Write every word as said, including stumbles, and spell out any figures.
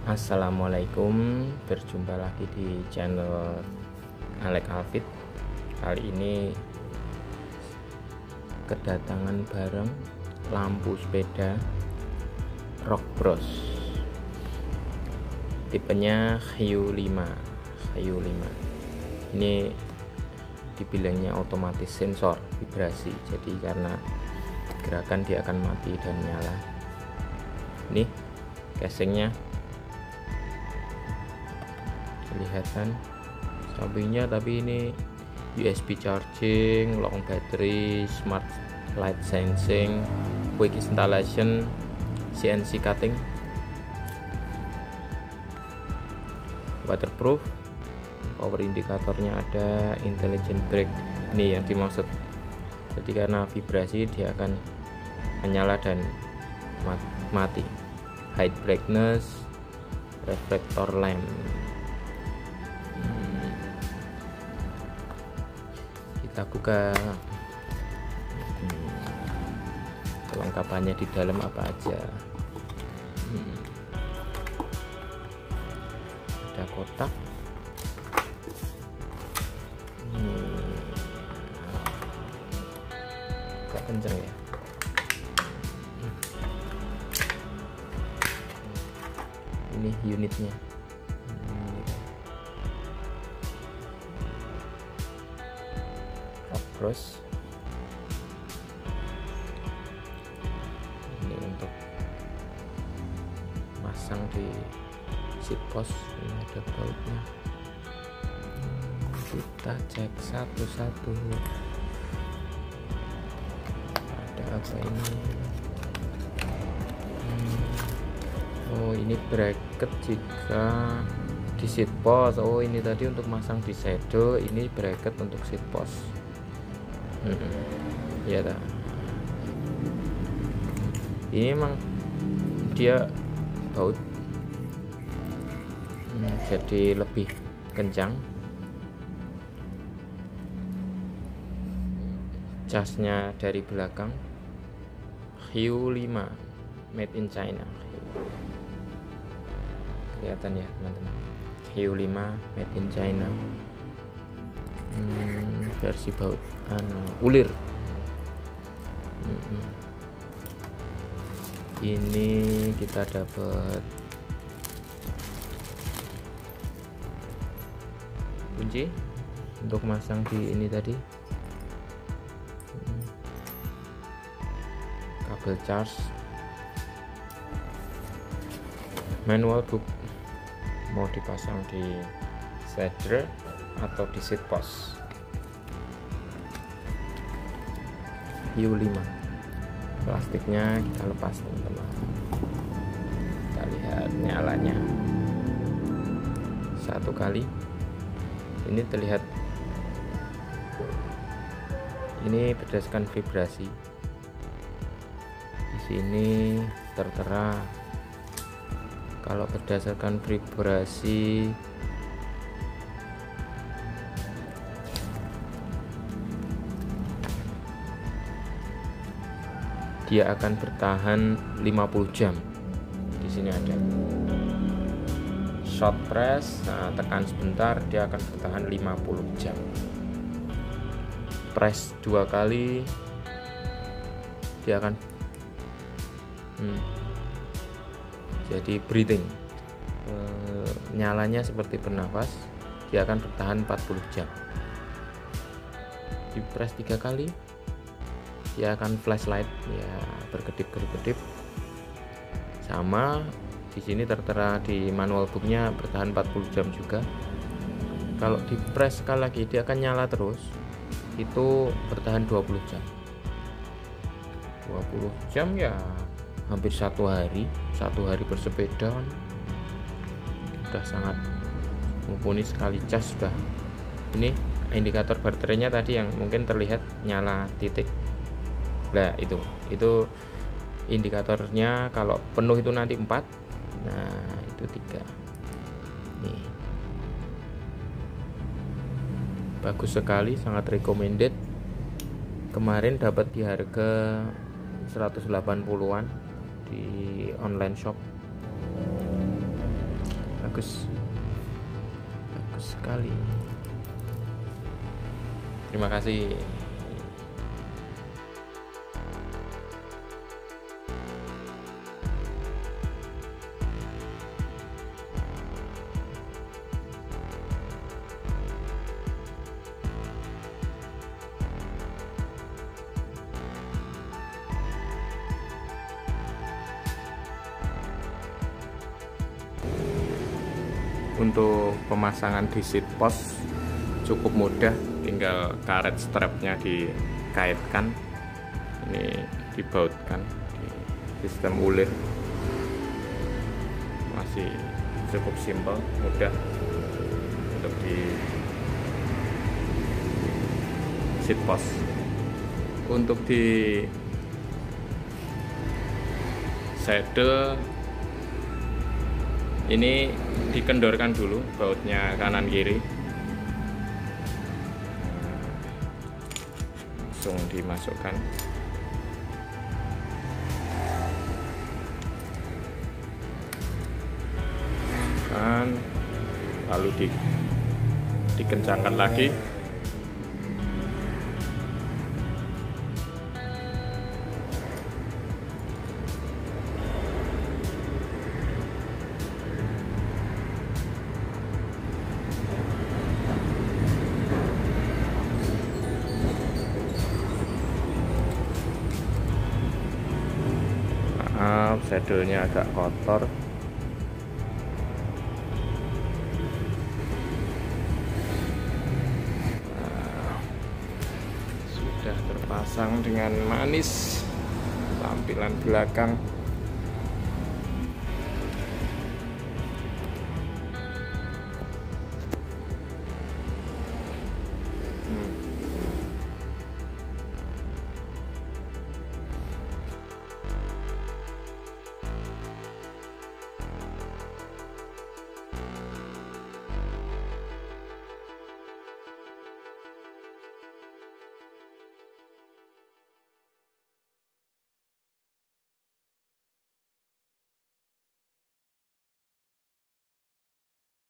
Assalamualaikum, berjumpa lagi di channel Alek Alfit. Kali ini kedatangan bareng lampu sepeda Rock Bros, tipenya Hiu lima. Hiu lima ini dibilangnya otomatis sensor vibrasi, jadi karena gerakan dia akan mati dan nyala. Ini casingnya kelihatan sampingnya, tapi ini U S B charging, long battery, smart light sensing, quick installation, C N C cutting, waterproof, power indikatornya ada, intelligent brake. Ini yang dimaksud, jadi karena vibrasi dia akan menyala dan mati. High brightness, reflector lamp. hmm. Kita buka hmm. kelengkapannya di dalam apa aja. hmm. Ada kotak. hmm. Agak kenceng ya. Ini unitnya. Rock Bros. Ini untuk masang di seat post. Ini ada bautnya. Kita cek satu-satu. Ada apa ini? Oh, ini bracket jika di seat post. Oh, ini tadi untuk masang di shadow, ini bracket untuk seat post. Hmm, ya dah. Ini emang dia baut, hmm, jadi lebih kencang. Casnya dari belakang Hiu lima, made in China. Kelihatan ya teman-teman, Hiu lima made in China. hmm, versi baut anu, ulir. hmm. Ini kita dapat kunci untuk masang di ini tadi. hmm. Kabel charge, manual book, mau dipasang di saddle atau di seat post. Hiu lima, plastiknya kita lepas teman-teman. Kita lihat nyalanya satu kali. Ini terlihat, ini berdasarkan vibrasi. Di sini tertera kalau berdasarkan vibrasi dia akan bertahan lima puluh jam. Di sini ada short press, nah, tekan sebentar dia akan bertahan lima puluh jam. Press dua kali dia akan hmm, jadi breathing, e, nyalanya seperti bernafas, dia akan bertahan empat puluh jam. Di press tiga kali dia akan flashlight ya, berkedip-kedip. Sama di sini tertera di manual booknya bertahan empat puluh jam juga. Kalau di press sekali lagi dia akan nyala terus, itu bertahan dua puluh jam. Dua puluh jam ya hampir satu hari. Satu hari bersepeda kan sudah sangat mumpuni sekali. Cas sudah. Ini indikator baterainya tadi yang mungkin terlihat nyala titik. Nah itu itu indikatornya. Kalau penuh itu nanti empat. Nah itu tiga. Nih, bagus sekali, sangat recommended. Kemarin dapat di harga seratus delapan puluhan di online shop. bagus, bagus sekali. Terima kasih. Untuk pemasangan di seat post cukup mudah, tinggal karet strapnya dikaitkan, ini dibautkan di sistem ulir, masih cukup simpel, mudah untuk di seat post. Untuk di saddle ini dikendorkan dulu bautnya kanan kiri, langsung dimasukkan. Dan lalu di, dikencangkan lagi. Maaf, saddle-nya agak kotor. Nah, sudah terpasang dengan manis tampilan belakang.